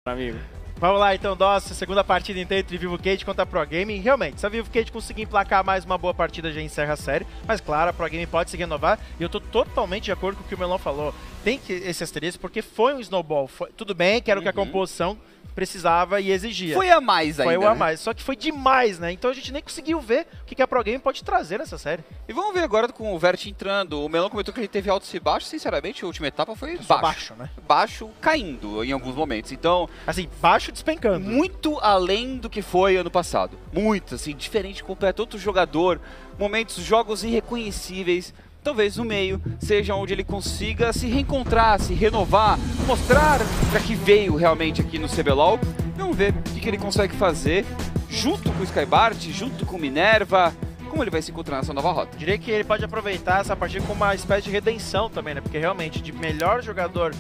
amigo. Vamos lá então, nossa segunda partida inteira entre Vivo Cage contra a Pro Gaming. Realmente, se a Vivo Cage conseguir emplacar mais uma boa partida, já encerra a série. Mas claro, a Pro Gaming pode se renovar. E eu tô totalmente de acordo com o que o Melon falou. Tem que esse asterisco, porque foi um snowball. Tudo bem que era o que a composição precisava e exigia. Foi a mais ainda. Foi o a mais, só que foi demais, né? Então a gente nem conseguiu ver o que a Pro Gaming pode trazer nessa série. E vamos ver agora com o Vert entrando. O Melon comentou que ele teve altos e baixos. Sinceramente, a última etapa foi baixo, né? Baixo caindo em alguns momentos. Então, assim, baixo despencando. Muito além do que foi ano passado. Muito, assim, diferente, completo. Outro jogador, momentos, jogos irreconhecíveis. Talvez no meio seja onde ele consiga se reencontrar, se renovar, mostrar para que veio realmente aqui no CBLOL. Vamos ver o que ele consegue fazer junto com o Skybart, junto com o Minerva, como ele vai se encontrar nessa nova rota. Diria que ele pode aproveitar essa partida como uma espécie de redenção também, né? Porque realmente, de melhor jogador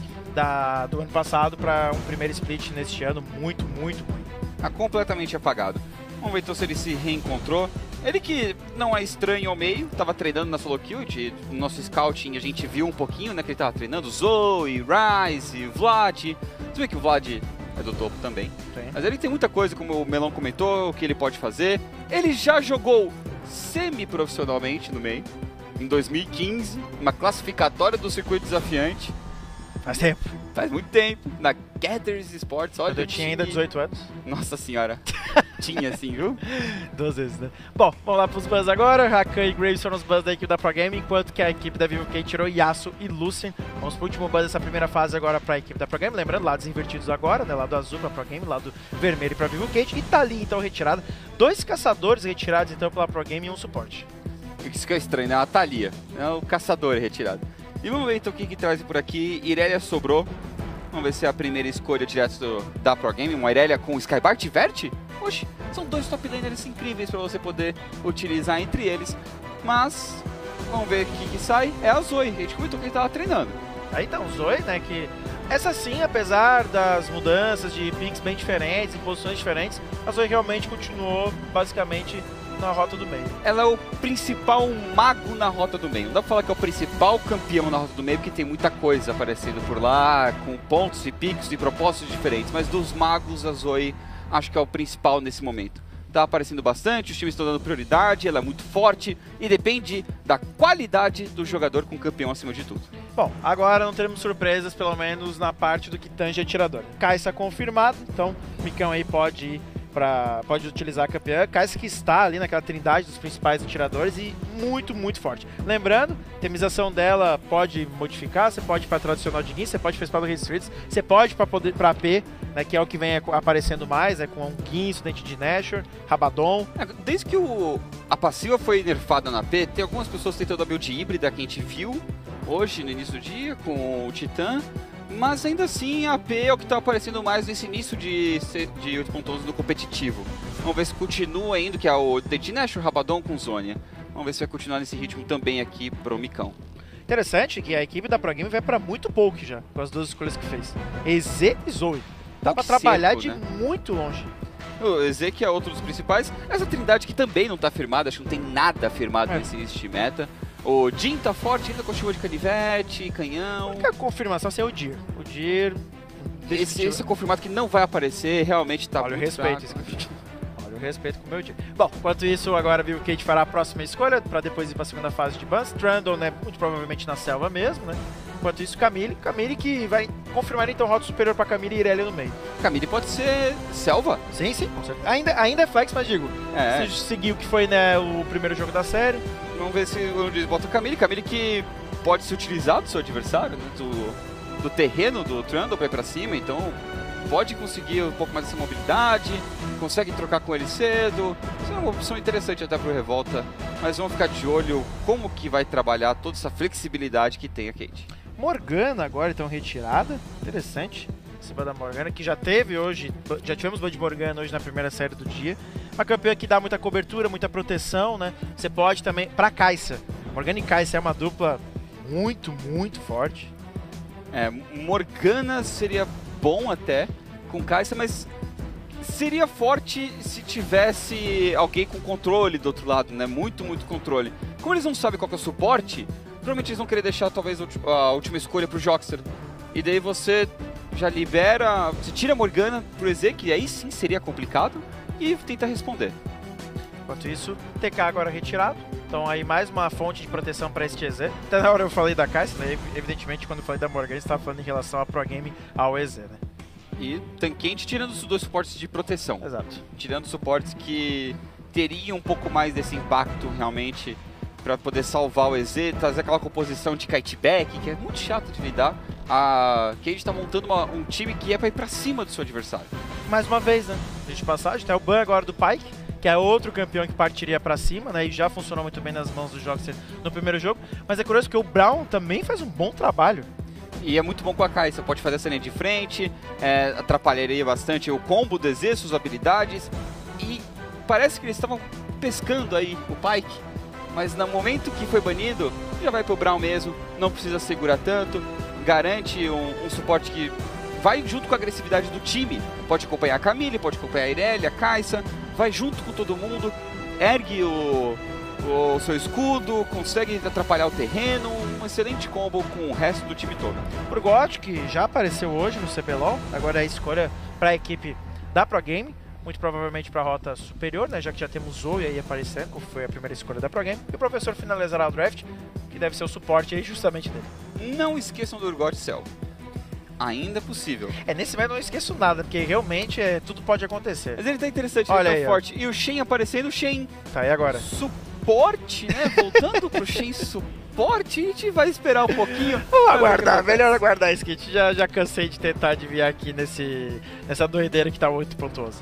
do ano passado para um primeiro split neste ano, muito ruim. Tá completamente apagado. Vamos ver então se ele se reencontrou. Ele que não é estranho ao meio, estava treinando na solo kill, no nosso scouting a gente viu um pouquinho, né, que ele estava treinando Zoe, Ryze, Vlad. Você vê que o Vlad é do topo também. Sim. Mas ele tem muita coisa, como o Melon comentou, o que ele pode fazer. Ele já jogou semi-profissionalmente no meio, em 2015, uma classificatória do circuito desafiante. Faz tempo. Faz muito tempo, na Gathers Sports, olha. Quando eu tinha ainda 18 anos. Nossa senhora, tinha assim, viu? 2 vezes, né? Bom, vamos lá pros bans agora. Rakan e Graves foram os bans da equipe da Pro Gaming, enquanto que a equipe da Vivo Cage tirou Yasuo e Lucien. Vamos pro último bans dessa primeira fase agora pra equipe da Pro Gaming. Lembrando, lados invertidos agora, né? Lado azul pra Pro Gaming, lado vermelho pra Vivo Cage. E tá ali, então, retirada. 2 caçadores retirados, então, pela Pro Gaming e um suporte. Isso que é estranho, né? A Thalia, é o caçador retirado. E vamos ver então o que traz por aqui. Irelia sobrou. Vamos ver se é a primeira escolha direto da Pro Gaming. Uma Irelia com Skybart e Vert? Oxe, são 2 top laners incríveis para você poder utilizar entre eles. Mas, vamos ver o que sai. É a Zoe, a gente comentou que ele estava treinando. Aí então, Zoe, né, que essa sim, apesar das mudanças de picks bem diferentes, em posições diferentes, a Zoe realmente continuou basicamente na rota do meio. Ela é o principal mago na rota do meio. Não dá pra falar que é o principal campeão na rota do meio, porque tem muita coisa aparecendo por lá, com pontos e picos e propósitos diferentes. Mas dos magos, a Zoe acho que é o principal nesse momento. Tá aparecendo bastante, os times estão dando prioridade, ela é muito forte e depende da qualidade do jogador com campeão acima de tudo. Bom, agora não teremos surpresas, pelo menos na parte do que tange atirador. Kai'Sa confirmado, então o Micão aí pode ir pode utilizar a campeã. Kai'Sa que está ali naquela trindade dos principais atiradores e muito, muito forte. Lembrando, a temização dela pode modificar, você pode ir para tradicional de Gin, você pode para o Streets, você pode para AP, né, que é o que vem aparecendo mais, com um Gin, Studente de Nashor, Rabadon. Desde que a passiva foi nerfada na AP, tem algumas pessoas tentando a build híbrida que a gente viu hoje no início do dia com o Titã. Mas ainda assim a AP é o que está aparecendo mais nesse início de 8.11 no competitivo. Vamos ver se continua indo, que é o The Nashor, Rabadon com Zhonya. Vamos ver se vai continuar nesse ritmo também aqui pro Micão. Interessante que a equipe da Pro Game vai para muito pouco já, com as 2 escolhas que fez. EZ e Zoe. Dá para trabalhar seco, de muito longe. O EZ que é outro dos principais. Essa trindade que também não está firmada, acho que não tem nada firmado nesse início de meta. O Jhin tá forte ainda com chuva de canivete, canhão. A única confirmação é o Dir. O Dir... Esse é confirmado que não vai aparecer, realmente tá muito fraco. Olha o respeito com o meu Dir. Bom, enquanto isso, agora viu que a gente fará a próxima escolha, pra depois ir pra segunda fase de bans. Trundle, né, muito provavelmente na selva mesmo, né. Enquanto isso, Camille que vai confirmar então rota superior pra Camille e Irelia no meio. Camille pode ser selva? Sim, com certeza. Ainda é flex, mas digo, se seguir o que foi, né, o primeiro jogo da série. Vamos ver se onde eles botam o Camille. Camille que pode se utilizar do seu adversário, né, do terreno do Trundle pra ir pra cima, então pode conseguir um pouco mais dessa mobilidade, consegue trocar com ele cedo. Isso é uma opção interessante até pro Revolta, mas vamos ficar de olho como que vai trabalhar toda essa flexibilidade que tem a Cade. Morgana agora então retirada, interessante. Cima da Morgana, que já teve hoje, já tivemos Bud Morgana hoje na primeira série do dia. Uma campeã que dá muita cobertura, muita proteção, né? Você pode também, pra Kai'Sa, Morgana e Kai'Sa é uma dupla muito, muito forte. Morgana seria bom até com Kai'Sa, mas seria forte se tivesse alguém com controle do outro lado, né? Muito, muito controle. Como eles não sabem qual que é o suporte, provavelmente eles vão querer deixar talvez a última escolha pro Joxer. E daí você já libera, você tira a Morgana pro EZ, que aí sim seria complicado, e tenta responder. Enquanto isso, TK agora retirado. Então aí mais uma fonte de proteção para este EZ. Até na hora eu falei da Kai'Sa, né? Evidentemente quando eu falei da Morgana, estava falando em relação a Pro Game ao EZ, né? E Tanquente tirando os 2 suportes de proteção. Exato. Tirando suportes que teriam um pouco mais desse impacto realmente para poder salvar o EZ, trazer aquela composição de kiteback, que é muito chato de lidar. A Cade está montando um time que é para ir para cima do seu adversário. Mais uma vez, né? De passagem, tem o ban agora do Pyke, que é outro campeão que partiria pra cima, né? E já funcionou muito bem nas mãos do Joxer no primeiro jogo. Mas é curioso que o Braum também faz um bom trabalho. E é muito bom com a Kai'Sa, pode fazer essa linha de frente, atrapalharia bastante o combo do EZ, suas habilidades. E parece que eles estavam pescando aí o Pyke, mas no momento que foi banido, já vai pro Braum mesmo, não precisa segurar tanto, garante um suporte que vai junto com a agressividade do time. Pode acompanhar a Camille, pode acompanhar a Irelia, a Kai'Sa, vai junto com todo mundo, ergue o seu escudo, consegue atrapalhar o terreno, um excelente combo com o resto do time todo. Urgot, que já apareceu hoje no CBLOL, agora é a escolha para a equipe da Pro Game, muito provavelmente para a rota superior, né, já que já temos Zoe aí aparecendo, que foi a primeira escolha da Pro Game, e o professor finalizará o draft, que deve ser o suporte aí justamente dele. Não esqueçam do Urgot Cell. Ainda é possível. Nesse momento eu não esqueço nada, porque realmente tudo pode acontecer. Mas ele tá interessante, olha ele aí, tá forte. E o Shen aparecendo, o Shen. Tá, e agora? Suporte, né? Voltando pro Shen suporte, a gente vai esperar um pouquinho. Vamos aguardar, melhor aguardar esse kit. Já cansei de tentar adivinhar aqui nessa doideira que tá muito pontuoso.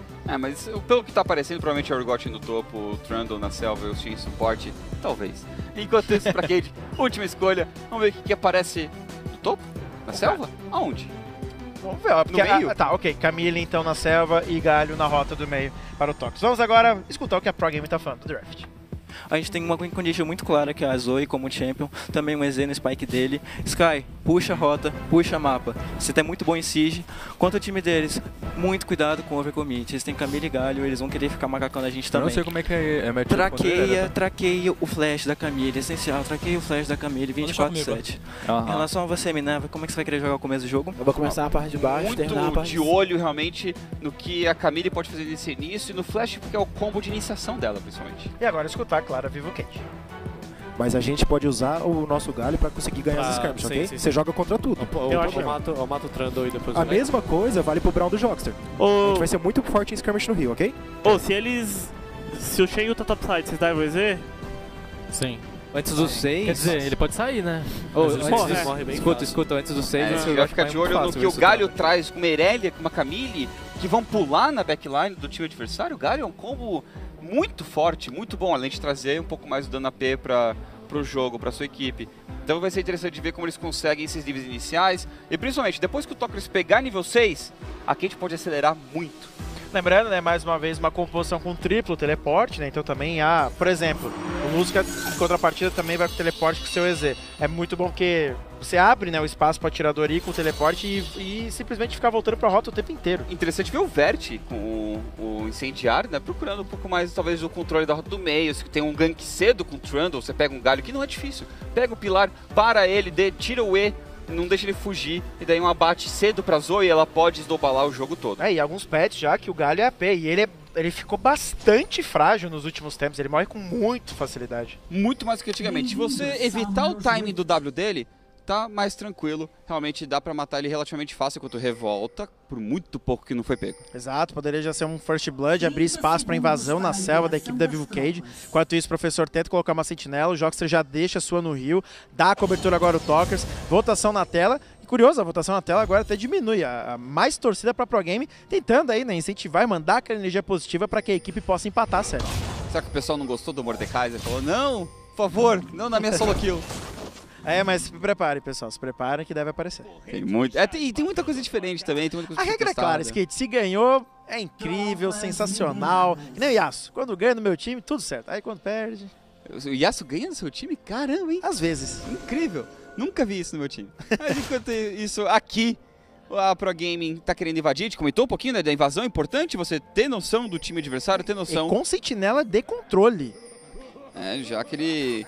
Mas pelo que tá aparecendo, provavelmente é o Urgot no topo, o Trundle na selva e o Shen suporte, talvez. Enquanto isso, pra Cade, última escolha. Vamos ver o que aparece no topo? Na selva? Aonde? Vamos ver, ó. Porque, no meio? Tá, ok. Camille então na selva e Galho na rota do meio para o Tox. Vamos agora escutar o que a Pro Game tá falando do draft. A gente tem uma condition muito clara que é a Zoe como champion, também um EZ no spike dele. Sky, puxa a rota, puxa mapa. Você tá muito bom em Siege. Quanto ao time deles, muito cuidado com o overcommit. Eles têm Camille e Galho, eles vão querer ficar macacando a gente também. Eu não sei como é que é matchup. Traqueia o flash da Camille, essencial. Traqueia o flash da Camille 24/7. Em relação a você, Minerva, como é que você vai querer jogar o começo do jogo? Eu vou começar na parte de baixo, terminar na parte de olho realmente no que a Camille pode fazer nesse início e no flash, porque é o combo de iniciação dela, principalmente. E agora escutar, claro, a Vivo Cage. Mas a gente pode usar o nosso galho pra conseguir ganhar as skirmishes, ok? Você joga contra tudo. Eu mato o Trundle e depois a mesma coisa vale pro Braum do Joxter. A gente vai ser muito forte em skirmish no Rio, ok? Se o Shen tá topside, vocês davam o EZ? Sim. Antes dos 6... Quer dizer, ele pode sair, né? Escuta, antes dos 6... Você vai ficar de olho no que o Galho traz com uma Irelia, com uma Camille, que vão pular na backline do time adversário. O Galho é um combo muito forte, muito bom, além de trazer um pouco mais do dano AP pro jogo, pra sua equipe. Então vai ser interessante de ver como eles conseguem esses níveis iniciais. E principalmente, depois que o Tokers pegar nível 6, a Cade pode acelerar muito. Lembrando, né, mais uma vez, uma composição com triplo teleporte, né, então também há, por exemplo, o Lusca, em contrapartida, também vai com teleporte com o seu EZ. É muito bom porque você abre, né, o espaço para o atirador ir com o teleporte e simplesmente ficar voltando para a rota o tempo inteiro. Interessante ver o Vert com o incendiário, né, procurando um pouco mais, talvez, o controle da rota do meio. Se tem um gank cedo com o Trundle, você pega um galho, que não é difícil. Pega o pilar, para ele, tira o E, não deixa ele fugir, e daí um abate cedo pra Zoe e ela pode esdobalar o jogo todo. E alguns pets já que o Galho é AP, e ele ficou bastante frágil nos últimos tempos, ele morre com muita facilidade. Muito mais do que antigamente. Se você evitar o timing do W dele, tá mais tranquilo. Realmente dá pra matar ele relativamente fácil enquanto revolta, por muito pouco que não foi pego. Exato, poderia já ser um First Blood, abrir espaço pra invasão na selva da equipe da Vivo Cage. Enquanto isso, o professor tenta colocar uma sentinela, o Joxer já deixa a sua no rio, dá a cobertura agora ao Tokers, votação na tela. E curioso, a votação na tela agora até diminui, a mais torcida pra Pro Game, tentando aí, né, incentivar e mandar aquela energia positiva pra que a equipe possa empatar a série. Será que o pessoal não gostou do Mordekaiser? Falou, não, por favor, não na minha solo kill. Mas se preparem, pessoal. Se preparem que deve aparecer. Tem muito. Tem muita coisa diferente também. Tem muita coisa a regra é clara, Skate. Se ganhou, é incrível, sensacional. Que nem o Yasuo. Quando ganha no meu time, tudo certo. Aí quando perde... O Yasuo ganha no seu time? Caramba, hein? Às vezes. Incrível. Nunca vi isso no meu time. Mas enquanto isso, aqui, a Pro Gaming tá querendo invadir. A gente comentou um pouquinho, né, da invasão. É importante você ter noção do time adversário, ter noção... E com sentinela de controle. Já que ele...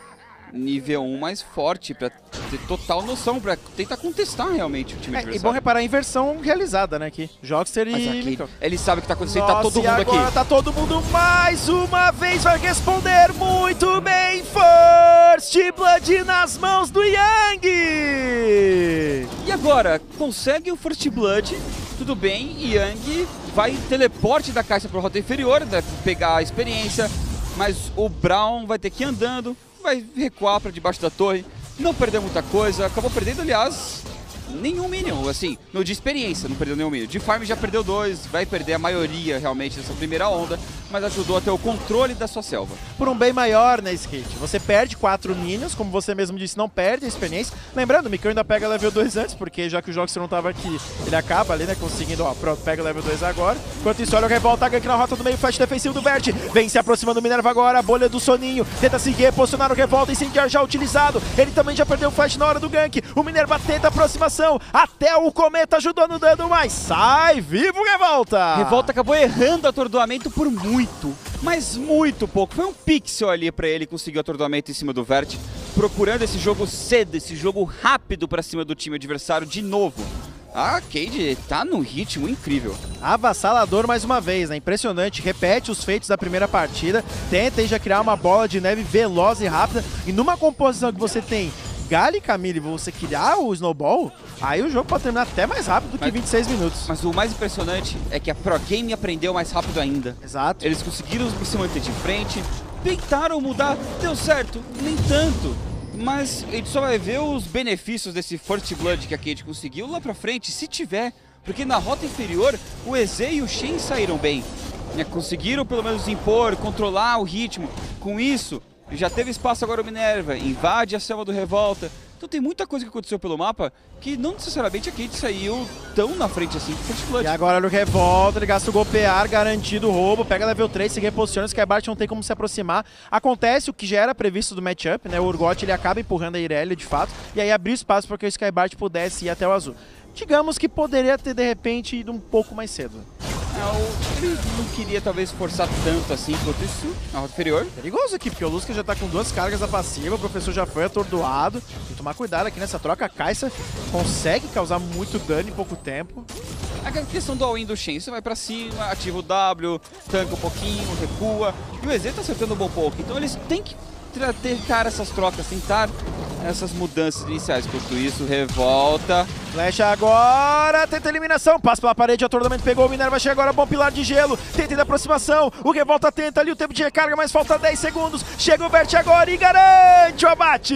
nível 1 mais forte, pra ter total noção, pra tentar contestar realmente o time adversário. E bom reparar a inversão realizada, né, aqui. Jogster e... Ele sabe o que tá acontecendo, Nossa, tá todo mundo aqui. agora tá todo mundo mais uma vez, vai responder muito bem. First Blood nas mãos do Yang! E agora, consegue o First Blood, tudo bem, Yang vai teleporte da caixa pro rota inferior, deve pegar a experiência, mas o Braum vai ter que ir andando, vai recuar pra debaixo da torre, não perdeu muita coisa, acabou perdendo, aliás, nenhum minion, assim, no de experiência não perdeu nenhum minion. De farm já perdeu 2, vai perder a maioria realmente dessa primeira onda, mas ajudou a ter o controle da sua selva. Por um bem maior, né, Skit? Você perde 4 minions, como você mesmo disse, não perde a experiência. Lembrando, o Mikão ainda pega level 2 antes, porque já que o Jogster não tava aqui, ele acaba ali, né, conseguindo, ó, pronto, pega level 2 agora. Enquanto isso, olha o Revolta, gank na rota do meio, flash defensivo do Vert, vem se aproximando do Minerva agora, a bolha do soninho, tenta seguir, posicionar o Revolta, incendiar já utilizado, ele também já perdeu o flash na hora do gank, o Minerva tenta a aproximação, até o Cometa ajudou no dano, mas sai vivo o Revolta! Revolta acabou errando o atordoamento por muito, mas muito pouco. Foi um pixel ali pra ele conseguir o atordoamento em cima do Vert, procurando esse jogo cedo, esse jogo rápido pra cima do time adversário de novo. A Cade tá num ritmo incrível. Avassalador mais uma vez, né? Impressionante. Repete os feitos da primeira partida, tenta já criar uma bola de neve veloz e rápida. E numa composição que você tem Galio e Camille, você criar o Snowball, aí o jogo pode terminar até mais rápido do que 26 minutos. Mas o mais impressionante é que a Pro Game aprendeu mais rápido ainda. Exato. Eles conseguiram se manter de frente, tentaram mudar, deu certo, nem tanto. Mas a gente só vai ver os benefícios desse First Blood que a Cade conseguiu lá pra frente, se tiver. Porque na rota inferior, o EZ e o Shen saíram bem. Conseguiram pelo menos impor, controlar o ritmo. Com isso, já teve espaço agora o Minerva, invade a selva do Revolta. Então tem muita coisa que aconteceu pelo mapa que não necessariamente a Cade saiu tão na frente assim com o First Blood. E agora no Revolta, ele gasta o golpear, garantido o roubo, pega level 3, se reposiciona, o Skybart não tem como se aproximar. Acontece o que já era previsto do matchup, né? O Urgot ele acaba empurrando a Irelia de fato, e aí abriu espaço para que o Skybart pudesse ir até o azul. Digamos que poderia ter de repente ido um pouco mais cedo. Ele não queria talvez forçar tanto assim quanto isso na rota inferior. Perigoso aqui, porque o Lusca já tá com 2 cargas da passiva, o professor já foi atordoado. Tem que tomar cuidado aqui nessa troca. A Kai'Sa consegue causar muito dano em pouco tempo. A questão do all-in do Shen, você vai pra cima, ativa o W, tanca um pouquinho, recua. E o EZ tá acertando um bom pouco, então eles têm que tentar essas trocas, tentar essas mudanças iniciais. Enquanto isso, Revolta. Flecha agora, tenta a eliminação, passa pela parede, o atordoamento pegou, o Minerva chega agora, bom pilar de gelo, tenta da aproximação, o Revolta tenta ali o tempo de recarga, mas falta 10 segundos, chega o Vert agora e garante o abate!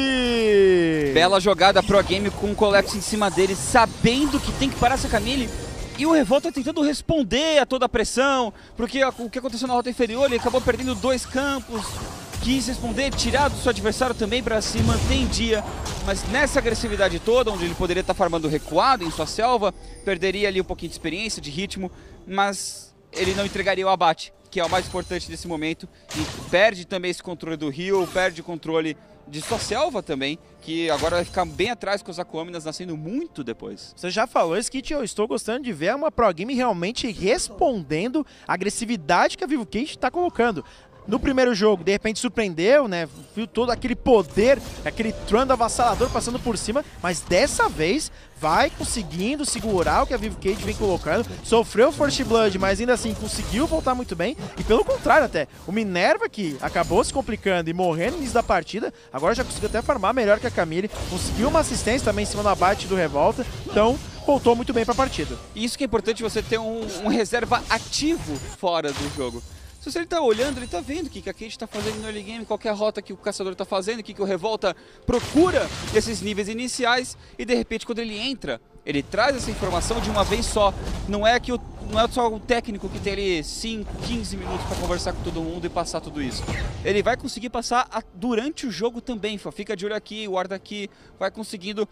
Bela jogada Pro Game com o Collapse em cima dele, sabendo que tem que parar essa Camille. E o Revolta tentando responder a toda a pressão, porque o que aconteceu na rota inferior, ele acabou perdendo 2 campos, quis responder, tirar do seu adversário também para se manter em dia, mas nessa agressividade toda, onde ele poderia estar farmando recuado em sua selva, perderia ali um pouquinho de experiência, de ritmo, mas ele não entregaria o abate, que é o mais importante nesse momento, e perde também esse controle do rio, perde o controle de sua selva também, que agora vai ficar bem atrás com os Aquaminas nascendo muito depois. Você já falou, Skit, eu estou gostando de ver uma Pro Game realmente respondendo a agressividade que a Vivo Cage está colocando. No primeiro jogo, de repente surpreendeu, né? Viu todo aquele poder, aquele Trund avassalador passando por cima, mas dessa vez vai conseguindo segurar o que a Vivo Cage vem colocando. Sofreu First Blood, mas ainda assim conseguiu voltar muito bem. E pelo contrário até, o Minerva que acabou se complicando e morrendo no início da partida, agora já conseguiu até farmar melhor que a Camille. Conseguiu uma assistência também em cima do abate do Revolta, então voltou muito bem para a partida. E isso que é importante, você ter um reserva ativo fora do jogo. Se ele tá olhando, ele tá vendo o que a Cade tá fazendo no early game, qual é a rota que o caçador tá fazendo, o que o Revolta procura desses níveis iniciais, e de repente quando ele entra, ele traz essa informação de uma vez só. Não é só o técnico que tem ali 5, 15 minutos para conversar com todo mundo e passar tudo isso. Ele vai conseguir passar durante o jogo também, fica de olho aqui, guarda aqui, vai conseguindo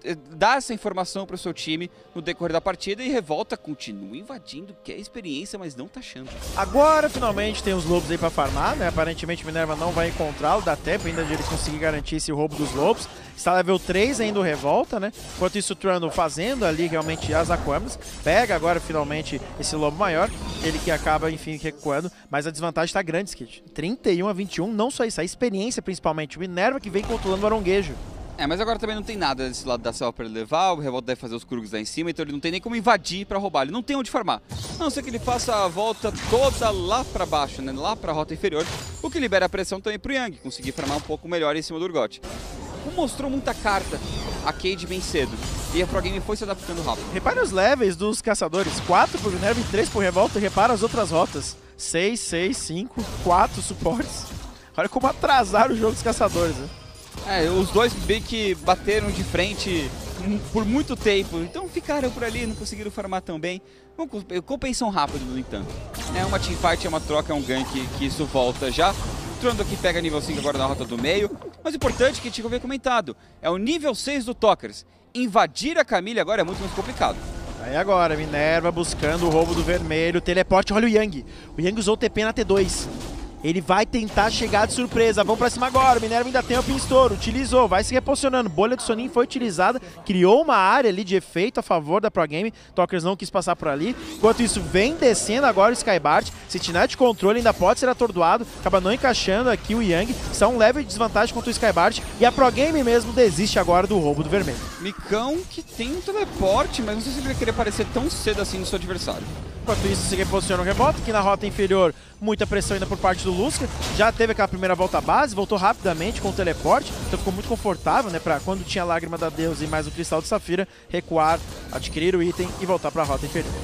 dá essa informação para o seu time no decorrer da partida e Revolta continua invadindo, quer experiência, mas não tá achando. Agora, finalmente, tem os lobos aí pra farmar, né? Aparentemente, Minerva não vai encontrá-lo, dá tempo ainda de ele conseguir garantir esse roubo dos lobos. Está level 3 ainda o Revolta, né? Enquanto isso, o Trundle fazendo ali realmente as Aquamas. Pega agora, finalmente, esse lobo maior. Ele que acaba, enfim, recuando. Mas a desvantagem tá grande, Skid. 31-21, não só isso, a experiência, principalmente. O Minerva que vem controlando o aronguejo. Mas agora também não tem nada desse lado da selva para ele levar, o Revolta deve fazer os Krugs lá em cima, então ele não tem nem como invadir para roubar, ele não tem onde farmar. A não ser que ele faça a volta toda lá para baixo, né, lá para a rota inferior, o que libera a pressão também pro Yang, conseguir farmar um pouco melhor em cima do Urgot. Mostrou muita carta a Cade bem cedo, e a Pro Game foi se adaptando rápido. Repare os levels dos caçadores, 4 pro Minerva e 3 pro Revolta, e repara as outras rotas. 6, 6, 5, 4 suportes. Olha como atrasaram o jogo dos caçadores, né? Os dois bem que bateram de frente por muito tempo, então ficaram por ali, não conseguiram farmar tão bem. Compensam rápido, no entanto. Uma teamfight, é uma troca, é um gank que isso volta já. O Trundle que pega nível 5 agora na rota do meio. Mas o importante que tinha que haver comentado, é o nível 6 do Talkers. Invadir a Camille agora é muito mais complicado. Aí agora, Minerva buscando o roubo do vermelho, teleporte, olha o Yang. O Yang usou o TP na T2. Ele vai tentar chegar de surpresa. Vamos pra cima agora. O Minerva ainda tem o Pinstouro. Utilizou. Vai se reposicionando. Bolha de Sonin foi utilizada. Criou uma área ali de efeito a favor da Pro Game. Talkers não quis passar por ali. Enquanto isso, vem descendo agora o Skybart. Se tiver de controle, ainda pode ser atordoado. Acaba não encaixando aqui o Yang. Está um level de desvantagem contra o Skybart. E a Pro Game mesmo desiste agora do roubo do vermelho. Micão que tem um teleporte, mas não sei se ele vai querer aparecer tão cedo assim no seu adversário. Enquanto isso, se reposiciona o Revolta, aqui na rota inferior, muita pressão ainda por parte do Lusca. Já teve aquela primeira volta à base, voltou rapidamente com o teleporte, então ficou muito confortável, né, pra quando tinha a Lágrima da Deusa e mais o Cristal de Safira, recuar, adquirir o item e voltar pra rota inferior.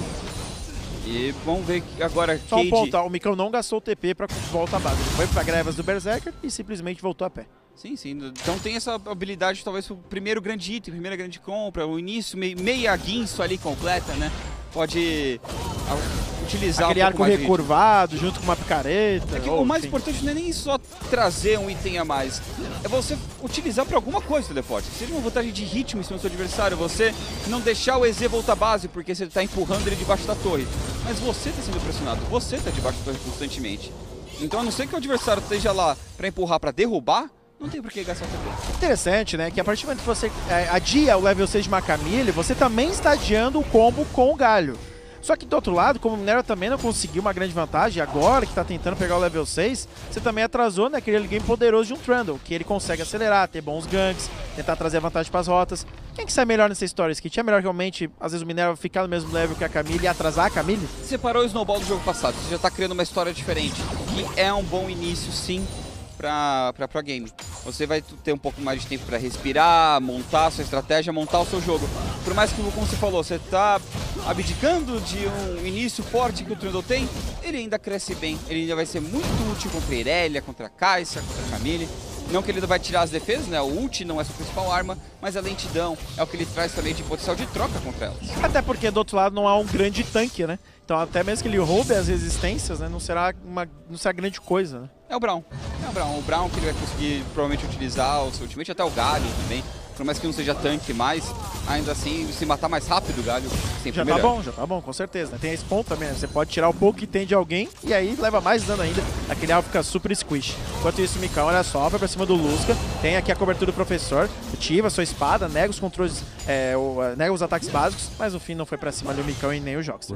E vamos ver agora só um ponto, o Micão não gastou o TP pra volta à base, ele foi pra Grevas do Berserker e simplesmente voltou a pé. Sim, então tem essa habilidade, talvez o primeiro grande item, primeira grande compra, o início, meia guinso ali completa, né? Pode utilizar aquele arco recurvado junto com uma picareta. O mais importante não é nem só trazer um item a mais, é você utilizar para alguma coisa o teleporte. Seja uma vantagem de ritmo em cima do seu adversário, você não deixar o EZ voltar à base porque você está empurrando ele debaixo da torre. Mas você está sendo pressionado, você está debaixo da torre constantemente. Então a não ser que o adversário esteja lá para empurrar, para derrubar, não tem por que gastar o TP. Interessante, né? Que a partir do momento que você adia o level 6 de uma Camille, você também está adiando o combo com o Galho. Só que do outro lado, como o Minerva também não conseguiu uma grande vantagem, agora que está tentando pegar o level 6, você também atrasou, né, aquele game poderoso de um Trundle, que ele consegue acelerar, ter bons ganks, tentar trazer vantagem para as rotas. Quem que sai melhor nessa história, Skit? É melhor realmente, às vezes, o Minerva ficar no mesmo level que a Camille e atrasar a Camille? Separou o Snowball do jogo passado, você já está criando uma história diferente, que é um bom início, sim, para Pro Game. Você vai ter um pouco mais de tempo para respirar, montar a sua estratégia, montar o seu jogo. Por mais que, como você falou, você está abdicando de um início forte que o Trundle tem, ele ainda cresce bem. Ele ainda vai ser muito útil contra a Irelia, contra a Kai'Sa, contra a Camille. Não que ele vai tirar as defesas, né? O ult não é sua principal arma, mas a lentidão é o que ele traz também de potencial de troca contra elas. Até porque do outro lado não há um grande tanque, né? Então até mesmo que ele roube as resistências, né? Não será grande coisa, né? É o Braum. O Braum que ele vai conseguir provavelmente utilizar o seu ultimate, até o Galho também. Por mais que não seja tanque mais, ainda assim, se matar mais rápido o Galho, sempre melhor. Já tá bom, com certeza. Tem esse ponto também, né? Você pode tirar o pouco que tem de alguém e aí leva mais dano ainda. Aquele alvo fica super squish. Enquanto isso, o Micão, olha só, vai pra cima do Lusca. Tem aqui a cobertura do professor. Ativa sua espada, nega os controles, nega os ataques básicos, mas no fim não foi pra cima ali o Micão e nem o Jox.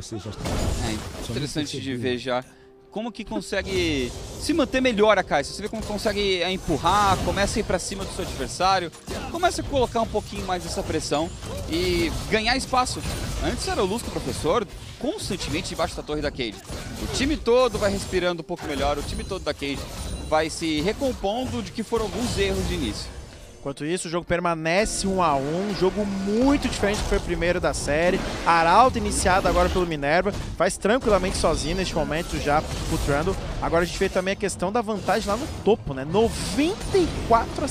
Interessante de ver já como que consegue se manter melhor a Kai'Sa. Você vê como consegue empurrar, começa a ir pra cima do seu adversário, começa a colocar um pouquinho mais dessa pressão e ganhar espaço. Antes era o Lusca, o professor, constantemente debaixo da torre da Cade. O time todo vai respirando um pouco melhor, o time todo da Cade vai se recompondo de que foram alguns erros de início. Enquanto isso, o jogo permanece 1 a 1, jogo muito diferente do que foi o primeiro da série. Arauto iniciado agora pelo Minerva, faz tranquilamente sozinho neste momento já o Trundle. Agora a gente vê também a questão da vantagem lá no topo, né? 94 a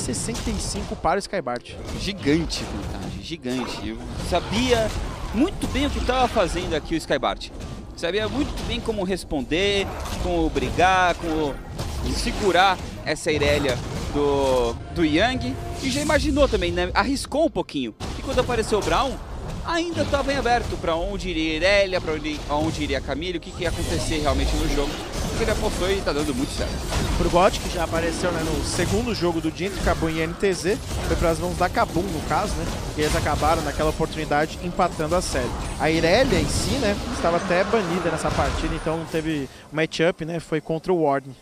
65 para o Skybart. Gigante vantagem, gigante. Eu sabia muito bem o que estava fazendo aqui o Skybart. Sabia muito bem como responder, como brigar, como segurar essa Irelia do Yang, e já imaginou também, né? Arriscou um pouquinho. E quando apareceu o Braum, ainda estava em aberto para onde iria Irelia, para onde iria Camille, o que ia acontecer realmente no jogo. Ele apostou e tá dando muito certo. O Urgot, que já apareceu, né, no segundo jogo do dia entre Kabum e NTZ, foi para as mãos da Kabum, no caso, né? E eles acabaram naquela oportunidade empatando a série. A Irelia em si, né, estava até banida nessa partida, então não teve um matchup, né? Foi contra o Warden.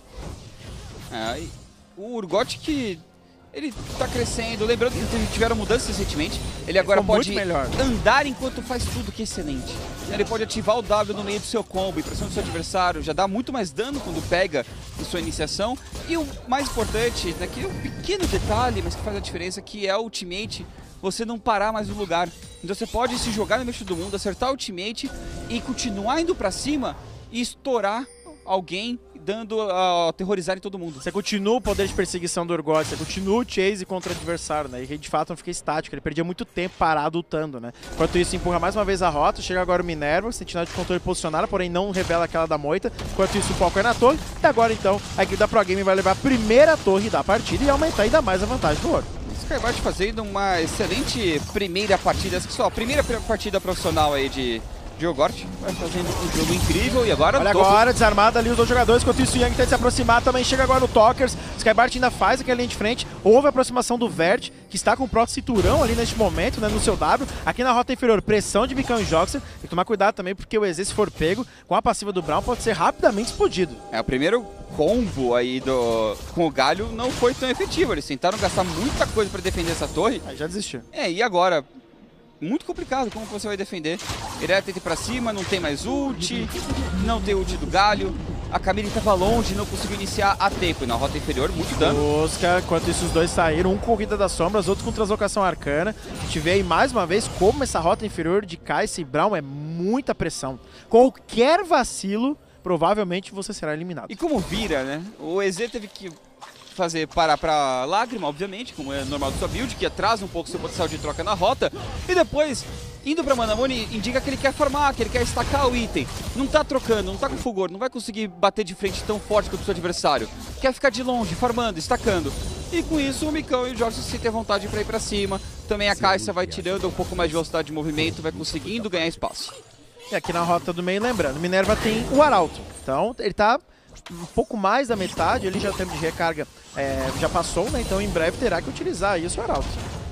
O Urgot que ele tá crescendo, lembrando que tiveram mudanças recentemente, ele agora pode andar enquanto faz tudo, que é excelente. Ele pode ativar o W no meio do seu combo e pressão do seu adversário, já dá muito mais dano quando pega em sua iniciação. E o mais importante, né, que é um pequeno detalhe, mas que faz a diferença, que é o ultimate, você não parar mais no lugar. Então você pode se jogar no meio do mundo, acertar o ultimate e continuar indo pra cima e estourar alguém, dando a aterrorizar em todo mundo. Você continua o poder de perseguição do Urgot, você continua o chase contra o adversário, né? E de fato não fica estático, ele perdia muito tempo parado lutando, né? Enquanto isso, empurra mais uma vez a rota, chega agora o Minerva, sentinela de controle posicionada, porém não revela aquela da moita. Enquanto isso, o foco é na torre. E agora então, a equipe da Pro Game vai levar a primeira torre da partida e aumentar ainda mais a vantagem do ouro. Skybart fazendo uma excelente primeira partida, acho que só a primeira partida profissional aí de Urgot, vai fazendo um jogo incrível e agora... Olha agora, desarmado ali os dois jogadores, enquanto isso o Yang tenta se aproximar, também chega agora no Tokers, Skybart ainda faz aquela linha de frente, houve a aproximação do Vert, que está com o próprio cinturão ali neste momento, né, no seu W, aqui na rota inferior, pressão de Micão e Joxer, tem que tomar cuidado também porque o EZ, se for pego, com a passiva do Braum, pode ser rapidamente explodido. O primeiro combo aí com o Galho não foi tão efetivo, eles tentaram gastar muita coisa para defender essa torre. Aí já desistiu. E agora... Muito complicado, como você vai defender? Irelia tenta ir pra cima, não tem mais ult, não tem ult do Galho. A Camille estava longe, não conseguiu iniciar a tempo. E na rota inferior, muito dano. Oscar, enquanto isso os dois saíram, um com Corrida das Sombras, outro com Translocação Arcana. A gente vê aí mais uma vez como essa rota inferior de Kai'Sa e Braum é muita pressão. Qualquer vacilo, provavelmente você será eliminado. E como vira, né? O EZ teve que fazer parar pra Lágrima, obviamente, como é normal do sua build, que atrasa um pouco seu potencial de troca na rota, e depois, indo pra Manamune, indica que ele quer farmar, que ele quer estacar o item. Não tá trocando, não tá com fulgor, não vai conseguir bater de frente tão forte quanto o seu adversário. Quer ficar de longe, farmando, estacando. E com isso, o Micão e o Jorge se sentem vontade pra ir pra cima. Também a Kai'Sa vai tirando um pouco mais de velocidade de movimento, vai conseguindo ganhar espaço. E aqui na rota do meio, lembrando, Minerva tem o Arauto, então ele tá um pouco mais da metade, ele já o tempo de recarga já passou, né? Então em breve terá que utilizar isso o Arauto.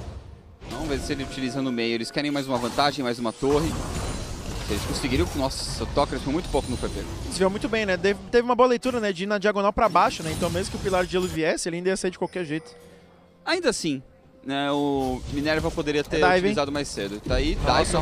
Vamos ver se ele utiliza no meio. Eles querem mais uma vantagem, mais uma torre. Se eles conseguiriam, nossa, o Tokers foi muito pouco no PP. Se viu muito bem, né? Teve uma boa leitura, né? De ir na diagonal pra baixo, né? Então mesmo que o Pilar de Gelo viesse, ele ainda ia sair de qualquer jeito. Ainda assim, né, o Minerva poderia ter utilizado mais cedo. Tá aí,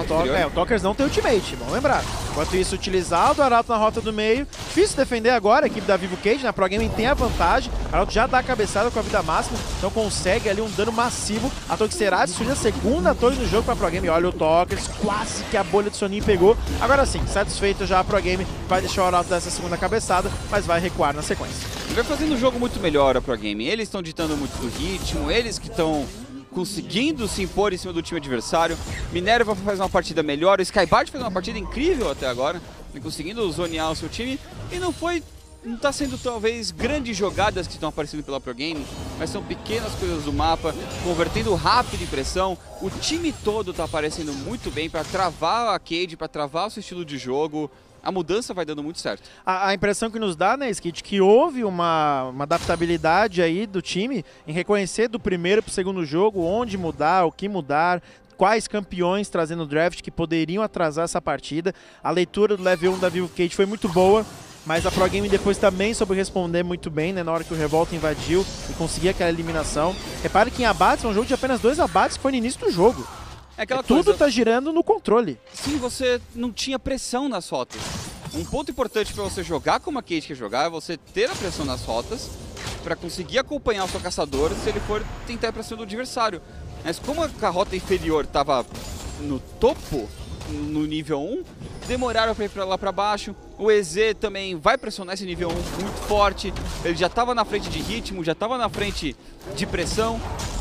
o Tokers não tem ultimate, vamos lembrar. Enquanto isso, utilizado o Arauto na rota do meio. Difícil defender agora, a equipe da Vivo Cage, na Pro Gaming tem a vantagem. O Arauto já dá a cabeçada com a vida máxima, então consegue ali um dano massivo. A torre será destruída, a segunda torre do jogo pra Pro Gaming. Olha o Tokers, quase que a bolha do Soninho pegou. Agora sim, satisfeito já a Pro Gaming, vai deixar o Arauto dessa segunda cabeçada, mas vai recuar na sequência. Ele vai fazendo o jogo muito melhor a Pro Gaming. Eles estão ditando muito do ritmo, eles que estão conseguindo se impor em cima do time adversário. Minerva faz uma partida melhor, o Skybart fez uma partida incrível até agora, conseguindo zonear o seu time, e não está sendo talvez grandes jogadas que estão aparecendo pela Pro Game, mas são pequenas coisas do mapa, convertendo rápido em pressão. O time todo está aparecendo muito bem para travar a Cade, para travar o seu estilo de jogo. A mudança vai dando muito certo. A impressão que nos dá, né, Skit, que houve uma adaptabilidade aí do time em reconhecer do primeiro para o segundo jogo onde mudar, o que mudar, quais campeões trazer no draft que poderiam atrasar essa partida. A leitura do level 1 da Vivo Cage foi muito boa, mas a Pro Game depois também soube responder muito bem, né, na hora que o Revolta invadiu e conseguia aquela eliminação. Repare que em abates, é um jogo de apenas 2 abates que foi no início do jogo. Tudo tá girando no controle. Sim, você não tinha pressão nas rotas. Um ponto importante para você jogar como a Cade quer jogar é você ter a pressão nas rotas para conseguir acompanhar o seu caçador se ele for tentar a pressão do adversário. Mas como a rota inferior estava no topo, no nível 1, demoraram para ir para lá para baixo. O EZ também vai pressionar esse nível 1 muito forte. Ele já estava na frente de ritmo, já estava na frente de pressão.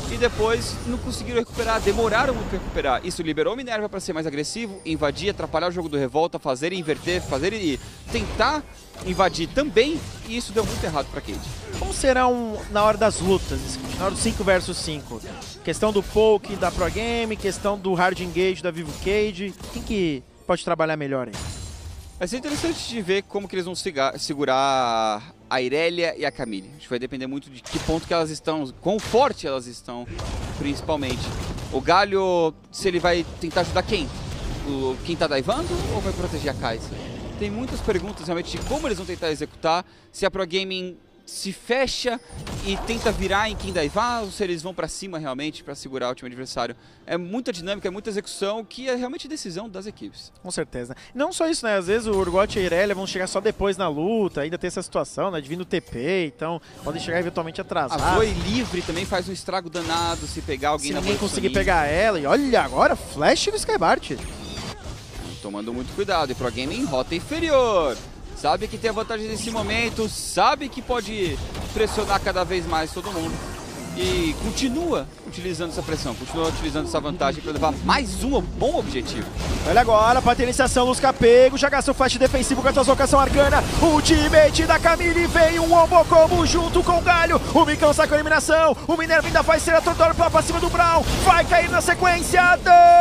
e depois não conseguiram recuperar, demoraram muito para recuperar. Isso liberou o Minerva para ser mais agressivo, invadir, atrapalhar o jogo do Revolta, fazer e inverter, fazer e tentar invadir também, e isso deu muito errado para Cade. Como será na hora das lutas, na hora do 5 versus 5? Questão do poke da Pro Game, questão do hard engage da Vivo Cage, quem que pode trabalhar melhor aí? Vai ser interessante de ver como que eles vão segurar a Irelia e a Camille. Acho que vai depender muito de que ponto que elas estão, quão forte elas estão, principalmente. O Galio, se ele vai tentar ajudar quem? Quem tá daivando ou vai proteger a Kai'Sa? Tem muitas perguntas realmente de como eles vão tentar executar, se a Pro Gaming se fecha e tenta virar em quem daivar, ou se eles vão pra cima realmente pra segurar o time adversário. É muita dinâmica, é muita execução, que é realmente decisão das equipes. Com certeza. Não só isso, né? Às vezes o Urgot e a Irelia vão chegar só depois na luta, ainda tem essa situação, né? De vir no TP, então podem chegar eventualmente atrasados. A Zoe livre também faz um estrago danado se pegar alguém na bola. Se ninguém conseguir pegar ela, e olha agora, flash do Skybart. Tomando muito cuidado, e Pro Gaming rota inferior. Sabe que tem a vantagem nesse momento, sabe que pode pressionar cada vez mais todo mundo. E continua utilizando essa pressão, continua utilizando essa vantagem para levar mais um bom objetivo. Olha agora, para ter iniciação, Lusca pego, já gastou flash defensivo com a translocação arcana. Ultimate da Camille, vem um Ombo Combo junto com o Galio. O Micão sai com a eliminação, o Minerva ainda vai ser atordoado pra cima do Brawl. Vai cair na sequência,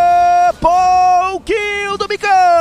double kill do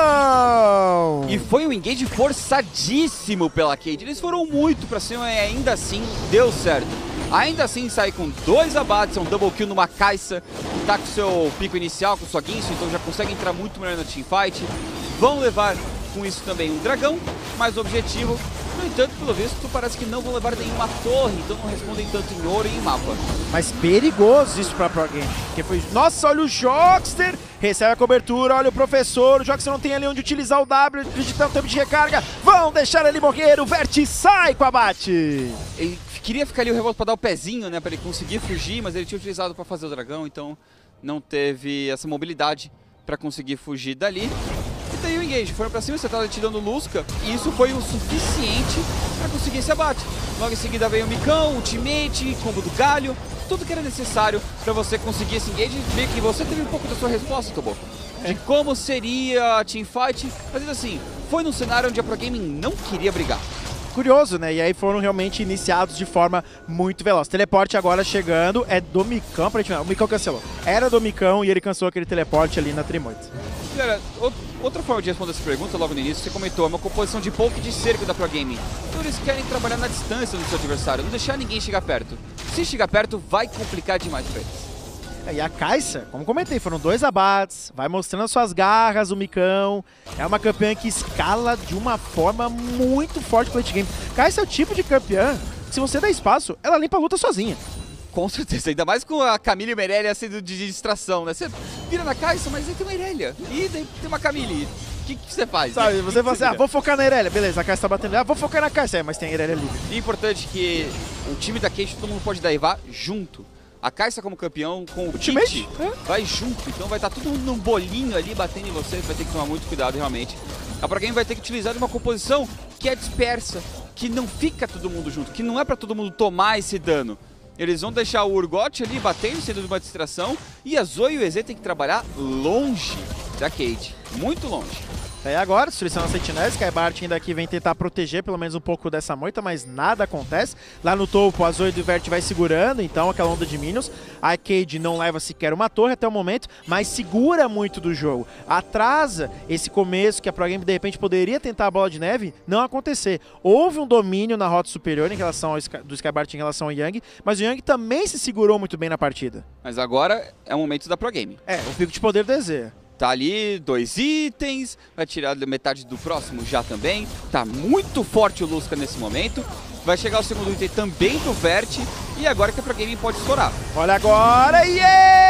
Micão. E foi um engage forçadíssimo pela Cade, eles foram muito pra cima e ainda assim deu certo. Ainda assim sai com 2 abates, é um double kill numa Kai'Sa, que tá com seu pico inicial, com sua Guinsoo, então já consegue entrar muito melhor na teamfight. Vão levar com isso também um dragão, mas o objetivo, no entanto, pelo visto, parece que não vão levar nenhuma torre, então não respondem tanto em ouro e em mapa. Mas perigoso isso pra Pro Game, porque foi... Nossa, olha o Jockster, recebe a cobertura, olha o professor, o Jockster não tem ali onde utilizar o W, acreditando no tempo de recarga, vão deixar ele morrer, o Vert sai com o abate. Ele queria ficar ali o Revolta pra dar o pezinho, né, pra ele conseguir fugir, mas ele tinha utilizado pra fazer o dragão, então não teve essa mobilidade pra conseguir fugir dali. E daí o engage, foram pra cima, você tava tirando Lusca, e isso foi o suficiente pra conseguir esse abate. Logo em seguida veio o Micão, ultimate, combo do Galio, tudo que era necessário pra você conseguir esse engage. Meio que você teve um pouco da sua resposta, Tobo, de como seria a teamfight, mas assim, foi num cenário onde a Pro Gaming não queria brigar. Curioso, né? E aí foram realmente iniciados de forma muito veloz. Teleporte agora chegando, é do Micão, aparentemente. O Micão cancelou. Era do Micão e ele cancelou aquele teleporte ali na Trimoid. Galera, outra forma de responder essa pergunta logo no início, você comentou, é uma composição de poke de cerco da Pro Gaming. Então eles querem trabalhar na distância do seu adversário, não deixar ninguém chegar perto. Se chegar perto, vai complicar demais pra eles. E a Kai'Sa, como comentei, foram 2 abates, vai mostrando suas garras, o Micão. É uma campeã que escala de uma forma muito forte pro late game. Kai'Sa é o tipo de campeã que, se você der espaço, ela limpa a luta sozinha. Com certeza, ainda mais com a Camille e uma Irelia sendo de distração, né? Você vira na Kai'Sa, mas aí tem uma Irelia, e daí tem uma Camille. O que você faz? Sabe, você fala assim, vou focar na Irelia, beleza, a Kai'Sa tá batendo, vou focar na Kai'Sa, mas tem a Irelia livre. E é importante que o time da Cade, todo mundo pode daivar junto. A Kai'Sa como campeão com o Kit vai junto, então vai estar todo mundo num bolinho ali batendo em você, vai ter que tomar muito cuidado realmente. A Pro Game vai ter que utilizar uma composição que é dispersa, que não fica todo mundo junto, que não é pra todo mundo tomar esse dano. Eles vão deixar o Urgot ali batendo, sendo de uma distração, e a Zoe e o EZ tem que trabalhar longe da Cade, muito longe. E agora, destruição da Sentinela, Skybart ainda aqui vem tentar proteger pelo menos um pouco dessa moita, mas nada acontece. Lá no topo, a Zoe do Vert vai segurando, então, aquela onda de minions. A Cade não leva sequer uma torre até o momento, mas segura muito do jogo. Atrasa esse começo que a Pro Game, de repente, poderia tentar a bola de neve, não acontecer. Houve um domínio na rota superior em relação do Skybart em relação ao Yang, mas o Yang também se segurou muito bem na partida. Mas agora é o momento da Pro Game. É, o pico de poder do EZ. Tá ali, 2 itens, vai tirar metade do próximo já também. Tá muito forte o Lusca nesse momento. Vai chegar o segundo item também do Vert. E agora que a Pro Gaming pode estourar. Olha agora, e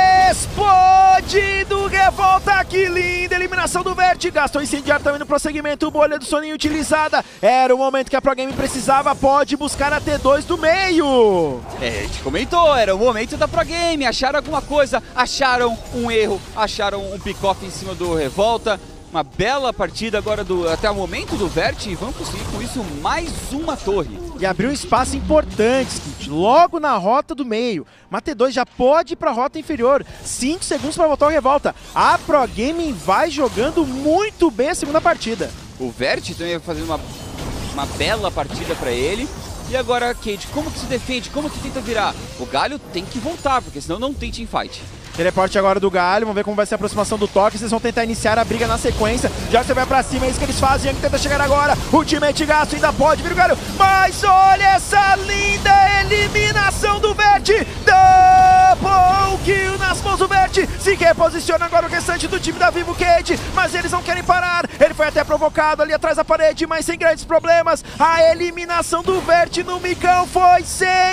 explode do Revolta, que linda eliminação do Vert. Gastou incendiar também no prosseguimento, bolha do soninho utilizada. Era o momento que a Pro Gaming precisava, pode buscar a T2 do meio. É, a gente comentou, era o momento da Pro Game, acharam alguma coisa, acharam um erro, acharam um pick-off em cima do Revolta. Uma bela partida agora até o momento do Vert, e vão conseguir com isso mais uma torre. E abriu um espaço importante, Cage, logo na rota do meio. Uma T2 já pode ir pra rota inferior. 5 segundos pra voltar o Revolta. A Pro Gaming vai jogando muito bem a segunda partida. O Vert também vai fazendo uma bela partida pra ele. E agora, Cage, como que se defende? Como que tenta virar? O Galho tem que voltar, porque senão não tem teamfight. Teleporte agora do Galho, vamos ver como vai ser a aproximação do Toque. Vocês vão tentar iniciar a briga na sequência. Já que você vai pra cima, é isso que eles fazem. Yang tenta chegar agora. Ultimate gasto, ainda pode vir o Galho. Mas olha essa linda eliminação do Vert. Double kill nas mãos do Vert. Se reposiciona agora o restante do time da Vivo Cage. Mas eles não querem parar. Ele foi até provocado ali atrás da parede, mas sem grandes problemas. A eliminação do Vert no Micão foi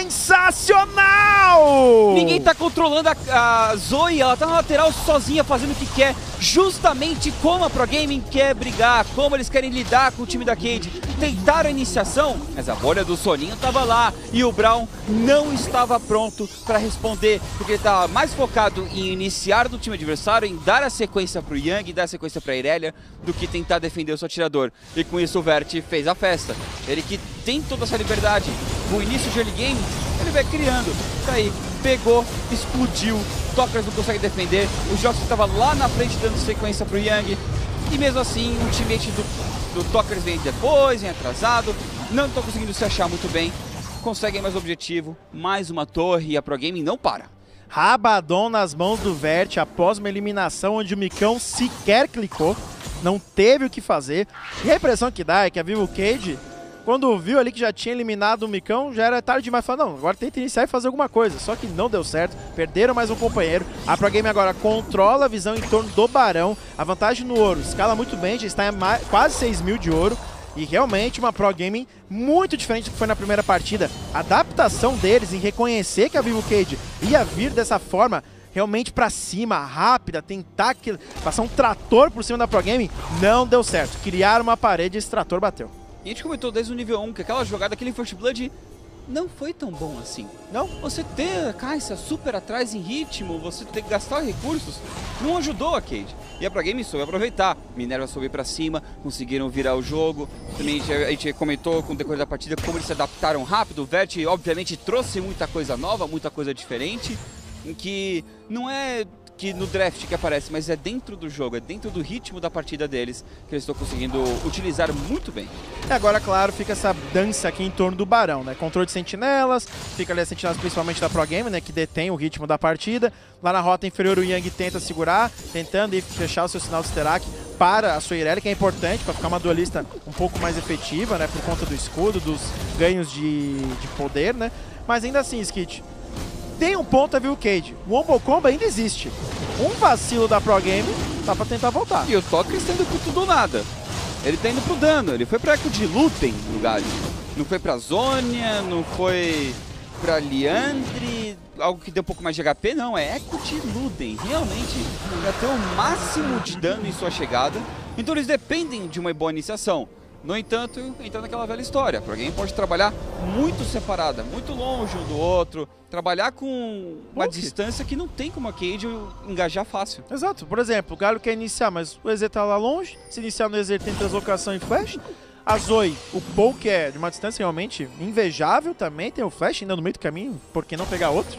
sensacional. Ninguém tá controlando a Zoe, ela tá na lateral sozinha fazendo o que quer, justamente como a Pro Gaming quer brigar, como eles querem lidar com o time da Cade. Tentaram a iniciação, mas a bolha do Soninho tava lá e o Braum não estava pronto para responder, porque ele estava mais focado em iniciar do time adversário, em dar a sequência pro Yang, dar a sequência pra Irelia, do que tentar defender o seu atirador. E com isso o Vert fez a festa. Ele que tem toda essa liberdade, no início do early game, ele vai criando. Tá aí, pegou, explodiu, Tokers não consegue defender, o Jox estava lá na frente dando sequência pro Yang, e mesmo assim o teammate do Tokers vem depois, vem atrasado, não estão conseguindo se achar muito bem, conseguem mais objetivo, mais uma torre e a Pro Gaming não para. Rabadon nas mãos do Vert após uma eliminação onde o Micão sequer clicou, não teve o que fazer, e a impressão que dá é que a Vivo Cage, quando viu ali que já tinha eliminado o Micão, já era tarde demais. Falou, não, agora tenta iniciar e fazer alguma coisa. Só que não deu certo, perderam mais um companheiro. A Pro Game agora controla a visão em torno do Barão. A vantagem no ouro escala muito bem, já está em quase 6 mil de ouro. E realmente uma Pro Gaming muito diferente do que foi na primeira partida. A adaptação deles em reconhecer que a Vivo Cage ia vir dessa forma, realmente pra cima, rápida, tentar passar um trator por cima da Pro Gaming, não deu certo. Criaram uma parede e esse trator bateu. E a gente comentou desde o nível 1 que aquela jogada, aquele First Blood, não foi tão bom assim. Não? Você ter a Kai'Sa super atrás em ritmo, você ter que gastar recursos, não ajudou a Cade. E a Pro Gaming soube aproveitar. Minerva soube pra cima, conseguiram virar o jogo. Também a gente comentou com o decorrer da partida como eles se adaptaram rápido. O Vert, obviamente, trouxe muita coisa nova, muita coisa diferente, em que não é que no draft que aparece, mas é dentro do jogo, é dentro do ritmo da partida deles que eles estão conseguindo utilizar muito bem. E agora, claro, fica essa dança aqui em torno do Barão, né? Controle de sentinelas, fica ali as sentinelas principalmente da Pro Game, né? Que detém o ritmo da partida. Lá na rota inferior o Yang tenta segurar, tentando fechar o seu sinal de Sterak para a sua Irelia, que é importante para ficar uma duelista um pouco mais efetiva, né? Por conta do escudo, dos ganhos de poder, né? Mas ainda assim, Skit, tem um ponto a Vivo Cage. O Wombo Combo ainda existe. Um vacilo da Pro Game dá pra tentar voltar. E o Tokers tá indo pro tudo ou nada. Ele tá indo pro dano. Ele foi pra Echo de Luten no Galho. Não foi pra Zhonya, não foi pra Liandry, algo que deu um pouco mais de HP, não. É Echo de Luten. Realmente, pra ter o máximo de dano em sua chegada. Então eles dependem de uma boa iniciação. No entanto, entra naquela velha história. Pro Game pode trabalhar muito separada, muito longe um do outro, trabalhar com uma distância que não tem como a Cade engajar fácil. Exato. Por exemplo, o Galho quer iniciar, mas o EZ tá lá longe. Se iniciar no EZ tem translocação e flash. A Zoe, o poke é de uma distância realmente invejável também, tem o flash ainda no meio do caminho, por que não pegar outro?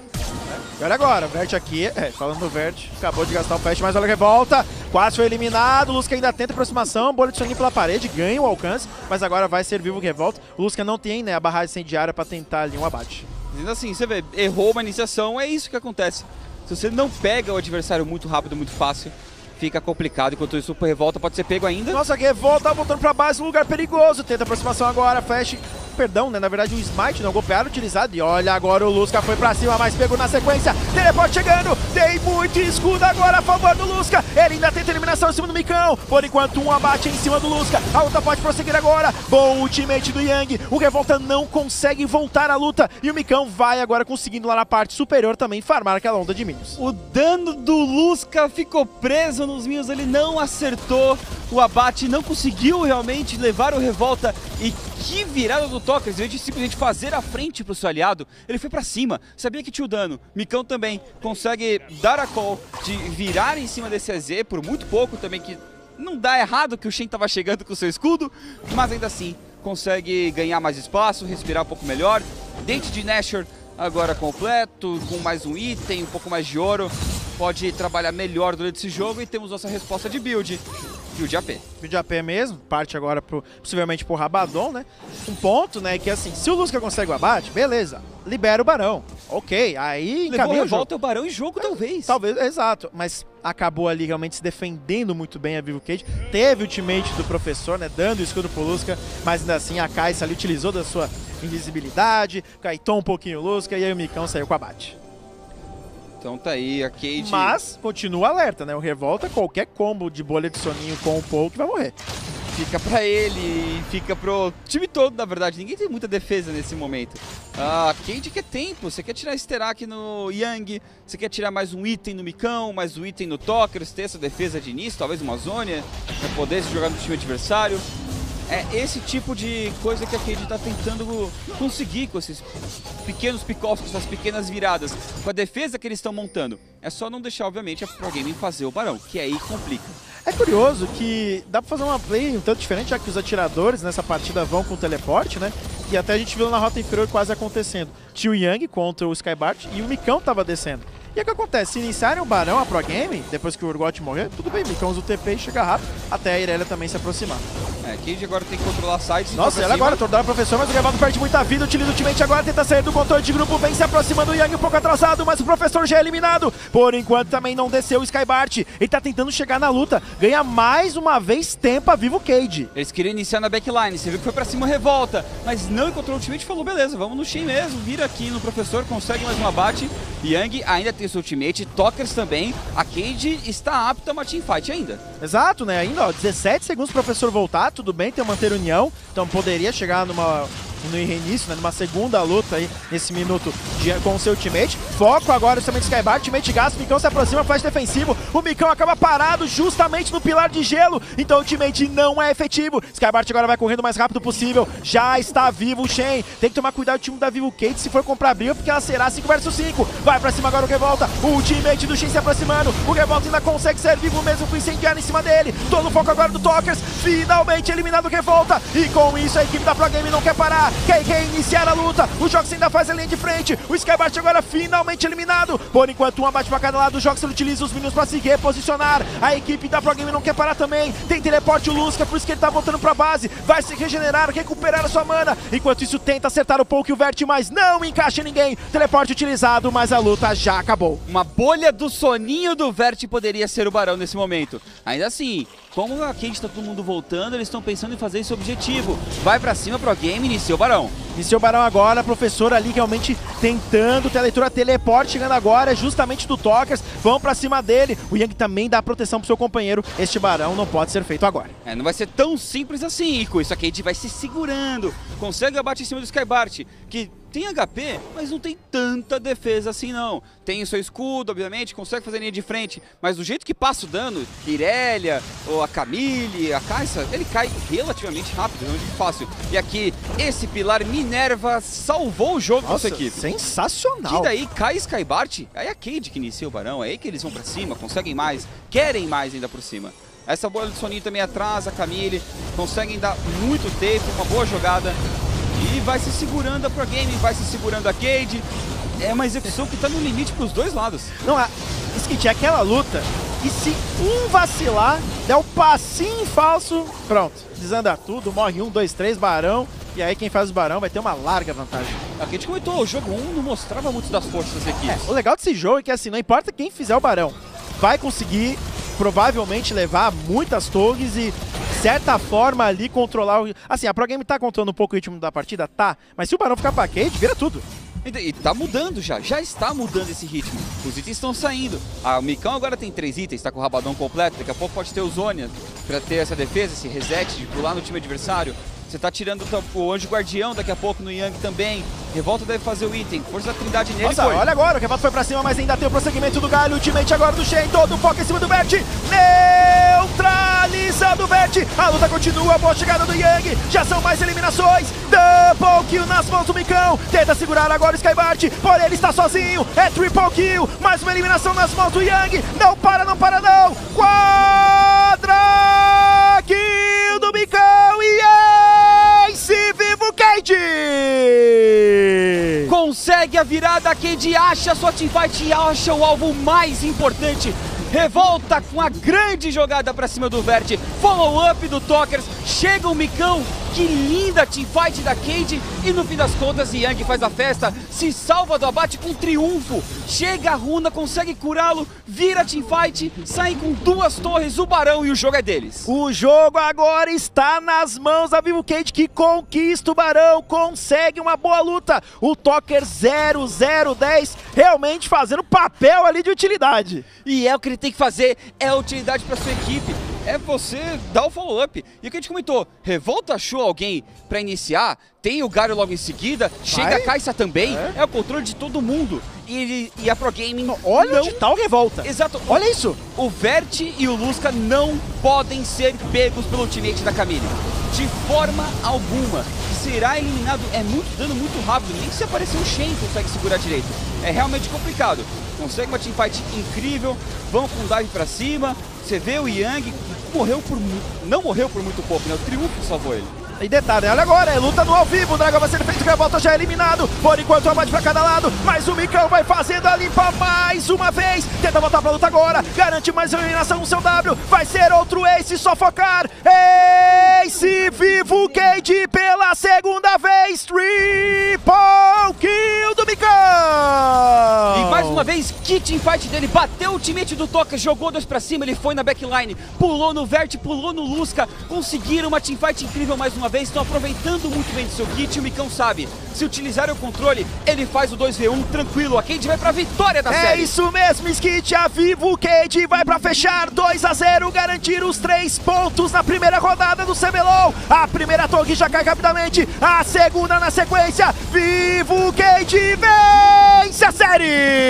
E olha agora, o Vert aqui, falando do Vert, acabou de gastar o flash, mas olha a revolta, quase foi eliminado, o Lusca ainda tenta aproximação, bolha de soninho pela parede, ganha o alcance, mas agora vai ser vivo o revolta, o Lusca não tem, né, a barragem incendiária pra tentar ali um abate. Ainda assim, você vê, errou uma iniciação, é isso que acontece. Se você não pega o adversário muito rápido, muito fácil, fica complicado, enquanto isso o revolta pode ser pego ainda. Nossa, que revolta, voltando pra base, um lugar perigoso, tenta aproximação agora, flash, perdão, né, na verdade o smite, não, golpeado, utilizado, e olha agora o Lusca foi pra cima, mas pegou na sequência, teleporte chegando, tem muito escudo agora a favor do Lusca, ele ainda tenta eliminação em cima do Micão, por enquanto um abate em cima do Lusca, a luta pode prosseguir agora, bom ultimate do Yang, o revolta não consegue voltar à luta, e o Micão vai agora conseguindo lá na parte superior também farmar aquela onda de minions. O dano do Lusca ficou preso nos minions, ele não acertou o abate, não conseguiu realmente levar o revolta, e que virada do Tokers, em vez de simplesmente fazer a frente pro seu aliado, ele foi pra cima, sabia que tinha o dano. Micão também consegue dar a call de virar em cima desse AZ por muito pouco também, que não dá errado que o Shen tava chegando com o seu escudo, mas ainda assim consegue ganhar mais espaço, respirar um pouco melhor. Dente de Nashor agora completo, com mais um item, um pouco mais de ouro. Pode trabalhar melhor durante esse jogo e temos nossa resposta de build. Build AP. Build AP mesmo, parte agora possivelmente pro Rabadon, né? Um ponto, né, que assim, se o Lusca consegue o abate, beleza, libera o Barão. Ok, aí encaminha o jogo. Volta o Barão em jogo, talvez. Talvez, exato, mas acabou ali realmente se defendendo muito bem a Vivo Cage. Teve o ultimate do professor, né, dando o escudo pro Lusca, mas ainda assim a Kai'Sa ali utilizou da sua invisibilidade, kaitou um pouquinho o Lusca e aí o Micão saiu com o abate. Então tá aí, a Cade... Mas continua alerta, né? O Revolta, qualquer combo de bolha de soninho com o Poke vai morrer. Fica pra ele, fica pro time todo, na verdade. Ninguém tem muita defesa nesse momento. A Cade quer tempo, você quer tirar Sterak no Yang, você quer tirar mais um item no Micão, mais um item no Tokers, ter essa defesa de início, talvez uma Zônia, pra poder se jogar no time adversário. É esse tipo de coisa que a Cade tá tentando conseguir com esses pequenos pick-offs, com essas pequenas viradas, com a defesa que eles estão montando. É só não deixar, obviamente, a Pro Gaming fazer o Barão, que aí complica. É curioso que dá pra fazer uma play um tanto diferente, já que os atiradores nessa partida vão com teleporte, né? E até a gente viu na rota inferior quase acontecendo. Tinha o Yang contra o Skybart e o Micão tava descendo. E o que acontece? Se iniciarem o Barão, a Pro Game, depois que o Urgot morrer, tudo bem, Micão usa o TP e chega rápido, até a Irelia também se aproximar. É, Cade agora tem que controlar sites. Nossa, ela agora tornar o professor, mas o Revolta perde muita vida, utiliza o ultimate agora, tenta sair do controle de grupo, vem se aproximando do Yang um pouco atrasado, mas o professor já é eliminado. Por enquanto também não desceu o Skybart, ele tá tentando chegar na luta, ganha mais uma vez tempo a Vivo Cage. Eles queriam iniciar na backline, você viu que foi pra cima o Revolta, mas não encontrou o ultimate e falou, beleza, vamos no Shen mesmo, vira aqui no professor, consegue mais um abate. Yang ainda tem seu ultimate, Tokers também, a Cade está apta a uma teamfight ainda. Exato, né? Ainda, ó, 17 segundos pro professor voltar, tudo bem, tem manter união, então poderia chegar no reinício, né, numa segunda luta aí, nesse minuto com o seu ultimate. Foco agora justamente Skybart, ultimate gás, o Micão se aproxima, flash defensivo, o Micão acaba parado justamente no pilar de gelo, então o ultimate não é efetivo. Skybart agora vai correndo o mais rápido possível, já está vivo o Shen, tem que tomar cuidado o time da Vivo Cage se for comprar briga, porque ela será 5 vs 5, vai pra cima agora o Revolta, o ultimate do Shen se aproximando, o Revolta ainda consegue ser vivo mesmo com incendiário em cima dele, todo o foco agora do Tokers, finalmente eliminado o Revolta, e com isso a equipe da Pro Game não quer parar, quer iniciar a luta, o Jox ainda faz a linha de frente, o Skybart agora finalmente eliminado, por enquanto um abate pra cada lado, o Jox utiliza os minions pra se reposicionar, a equipe da Pro Game não quer parar também, tem teleporte o Lusca, por isso que ele tá voltando pra base, vai se regenerar, recuperar a sua mana, enquanto isso tenta acertar o Poke e o Vert, mas não encaixa ninguém, teleporte utilizado, mas a luta já acabou. Uma bolha do soninho do Vert poderia ser o Barão nesse momento, ainda assim, como a Cade tá todo mundo voltando, eles estão pensando em fazer esse objetivo, vai pra cima Pro Game, iniciou o Barão. Iniciou o Barão agora, professor ali realmente tentando ter a leitura teleporte, chegando agora justamente do Tokers, vão pra cima dele, o Yang também dá proteção pro seu companheiro, este Barão não pode ser feito agora. É, não vai ser tão simples assim, e com isso a Cade vai se segurando, consegue abate em cima do Skybart, que tem HP, mas não tem tanta defesa assim não. Tem o seu escudo, obviamente, consegue fazer linha de frente, mas do jeito que passa o dano, Irelia, ou a Camille, a Kai'Sa, ele cai relativamente rápido, relativamente fácil. E aqui, esse pilar Minerva salvou o jogo com essa equipe. Sensacional! E daí cai Skybart, aí a Cade que inicia o Barão, é aí que eles vão pra cima, conseguem mais, querem mais ainda por cima. Essa bolha de soninho também atrasa a Camille, conseguem dar muito tempo, uma boa jogada. E vai se segurando a Pro Game, vai se segurando a Cade. É uma execução que tá no limite pros dois lados. Não, Skit, é aquela luta, e se um vacilar, der um passinho falso, pronto, desanda tudo, morre 1, 2, 3, Barão, e aí quem faz o Barão vai ter uma larga vantagem. A gente comentou, o jogo 1 não mostrava muito das forças das equipes. O legal desse jogo é que assim, não importa quem fizer o Barão, vai conseguir provavelmente levar muitas torres e de certa forma ali controlar o... Assim, a Pro Game tá controlando um pouco o ritmo da partida, tá, mas se o Barão ficar pra Cade, vira tudo. E tá mudando já está mudando esse ritmo. Os itens estão saindo. O Micão agora tem 3 itens, tá com o Rabadão completo, daqui a pouco pode ter o Zônia pra ter essa defesa, esse reset de pular no time adversário. Você tá tirando o Anjo Guardião daqui a pouco no Yang também. Revolta deve fazer o item. Força da Trindade nele. Nossa, foi. Olha agora, o Revolta foi pra cima, mas ainda tem o prosseguimento do Galho. Ultimate agora do Shen, todo o foco em cima do Vert. Neutralizando o Vert. A luta continua, boa chegada do Yang. Já são mais eliminações. Double kill nas mãos do Micão. Tenta segurar agora o Skybart, porém ele está sozinho. É triple kill, mais uma eliminação nas mãos do Yang. Não para não. Quadra kill do Micão e Ace Vivo Cage. Com consegue a virada, a Cade acha sua teamfight e acha o alvo mais importante. Revolta com a grande jogada pra cima do Vert. Follow-up do Tokers. Chega o Micão. Que linda teamfight da Cade. E no fim das contas, Yang faz a festa. Se salva do abate com triunfo. Chega a Runa, consegue curá-lo. Vira a teamfight. Sai com 2 torres. O Barão e o jogo é deles. O jogo agora está nas mãos da Vivo Cage, que conquista o Barão. Consegue uma boa luta. O Toker 0-0-10 realmente fazendo papel ali de utilidade. E é o que ele tem que fazer, é a utilidade para sua equipe. É você dar o follow-up. E o que a gente comentou, Revolta achou alguém para iniciar, tem o Galio logo em seguida, chega a Kai'Sa também, é o controle de todo mundo. E a Pro Gaming olha onde tá o Revolta. Exato. Olha isso. O Vert e o Lusca não podem ser pegos pelo ultimate da Camille. De forma alguma. Será eliminado, é muito dano muito rápido, nem se aparecer um Shen consegue segurar direito. É realmente complicado. Consegue uma teamfight incrível, vão com dive pra cima, você vê o Yang, não morreu por muito pouco, né? O triunfo salvou ele. E detalhe, olha agora, é luta no ao vivo, o Dragão vai ser feito, Revolta já é eliminado, por enquanto abate pra cada lado, mas o Micão vai fazendo a limpa mais uma vez, tenta voltar pra luta agora, garante mais uma eliminação no seu W, vai ser outro Ace, só focar, Ace Vivo Cage pela segunda vez, triple kill do Micão! E mais uma vez, que teamfight dele, bateu o ultimate do Toca, jogou 2 pra cima, ele foi na backline, pulou no Vert, pulou no Lusca, conseguiram uma teamfight incrível mais uma vez, estão aproveitando muito bem do seu kit, o Micão sabe, se utilizar o controle, ele faz o 2v1 tranquilo, a Cade vai pra vitória da série. É isso mesmo, Skit, a Vivo Cage vai pra fechar 2-0, garantir os 3 pontos na primeira rodada do CBLOL, a primeira torre já cai rapidamente, a segunda na sequência, Vivo Cage vence a série!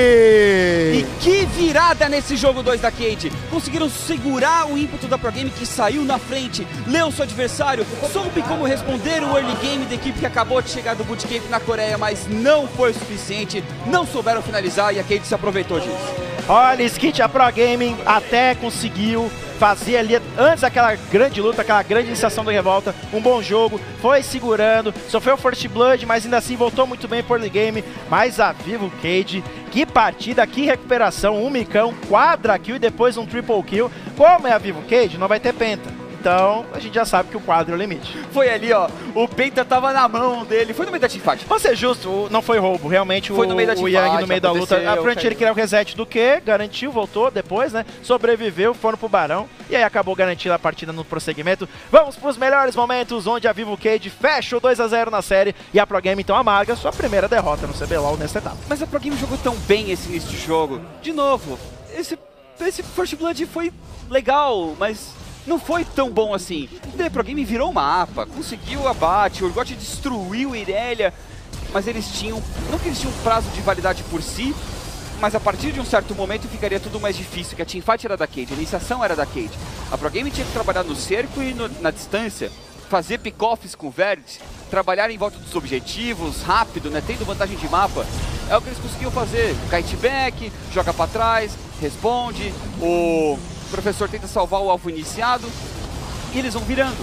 E que virada nesse jogo 2 da Cade, conseguiram segurar o ímpeto da Pro Game que saiu na frente, leu seu adversário, soube como responder o early game da equipe que acabou de chegar do bootcamp na Coreia, mas não foi o suficiente, não souberam finalizar e a Cade se aproveitou disso. Olha, Skit, a Pro Gaming até conseguiu fazer ali, antes daquela grande luta, aquela grande iniciação do Revolta, um bom jogo, foi segurando, sofreu First Blood, mas ainda assim voltou muito bem por early game, mas a Vivo Cage, que partida, que recuperação, um Micão, quadra kill e depois um triple kill, como é a Vivo Cage, não vai ter penta. Então, a gente já sabe que o quadro é o limite. Foi ali, ó, o Penta tava na mão dele, foi no meio da teamfight. Pra ser justo, não foi roubo, realmente foi no meio da o Yang no meio da luta, a Frontier queria o reset do Q, garantiu, voltou depois, né, sobreviveu, foram pro Barão, e aí acabou garantindo a partida no prosseguimento. Vamos pros melhores momentos, onde a Vivo Cage fecha o 2-0 na série, e a Pro Game então amarga sua primeira derrota no CBLOL nesta etapa. Mas a Pro Game jogou tão bem esse início de jogo. De novo, esse First Blood foi legal, mas não foi tão bom assim. A Pro Game virou o mapa, conseguiu o abate, o Urgot destruiu Irelia, mas eles tinham, não que eles tinham um prazo de validade por si, mas a partir de um certo momento ficaria tudo mais difícil, que a teamfight era da Cade, a iniciação era da Cade. A Pro Game tinha que trabalhar no cerco e na distância, fazer pick-offs com o Vert, trabalhar em volta dos objetivos, rápido, né, tendo vantagem de mapa. É o que eles conseguiam fazer, kite back, joga pra trás, responde, o professor tenta salvar o alvo iniciado e eles vão virando.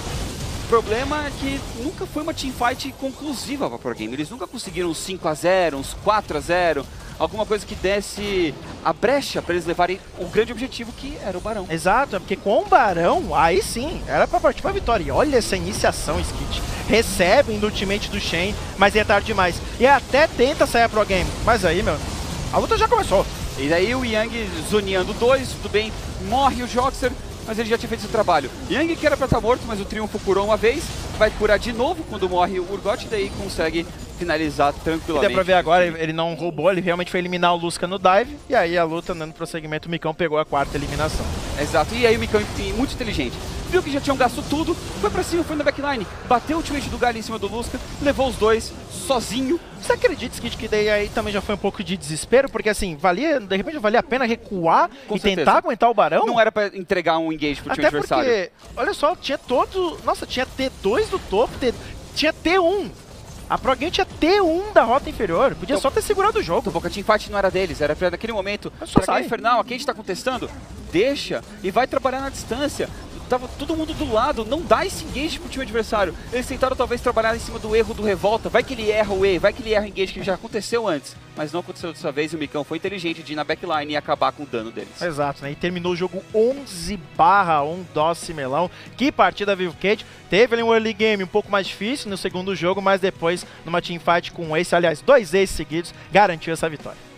O problema é que nunca foi uma teamfight conclusiva para a Pro Game. Eles nunca conseguiram uns 5-0, uns 4-0, alguma coisa que desse a brecha para eles levarem o grande objetivo que era o Barão. Exato, porque com o Barão, aí sim, era para partir para a vitória. E olha essa iniciação, Skit. Recebem do ultimate do Shen, mas é tarde demais. E até tenta sair a Pro Game, mas aí, meu, a luta já começou. E daí o Yang zoneando 2, tudo bem, morre o Joxer, mas ele já tinha feito esse trabalho. Yang que era pra estar morto, mas o Triunfo curou uma vez, vai curar de novo quando morre o Urgot, e daí consegue finalizar tranquilamente. E dá pra ver agora, ele não roubou, ele realmente foi eliminar o Lusca no dive, e aí a luta, no prosseguimento, o Micão pegou a 4ª eliminação. Exato, e aí o Micão, muito inteligente, viu que já tinham gasto tudo, foi pra cima, foi na backline, bateu o ultimate do Galio em cima do Lusca, levou os 2 sozinho. Você acredita, Skit, que daí aí também já foi um pouco de desespero? Porque assim, de repente valia a pena recuar com e certeza. Tentar aguentar o Barão? Não era pra entregar um engage pro time adversário. Até porque, olha só, tinha todos... Nossa, tinha T2 do topo, tinha T1. A Pro Game tinha T1 da rota inferior, podia só ter segurado o jogo. Porque a teamfight não era deles, era pra naquele momento, só pra Infernal, a Cade tá contestando, deixa e vai trabalhar na distância. tava todo mundo do lado, não dá esse engage pro time adversário. Eles tentaram talvez trabalhar em cima do erro do Revolta, vai que ele erra o E, vai que ele erra o engage que já aconteceu antes. Mas não aconteceu dessa vez e o Micão foi inteligente de ir na backline e acabar com o dano deles. Exato, né? E terminou o jogo 11/1 Dossi Melão. Que partida Vivo Cage. Teve ali um early game um pouco mais difícil no segundo jogo, mas depois, numa teamfight com um ace, aliás, 2 aces seguidos, garantiu essa vitória.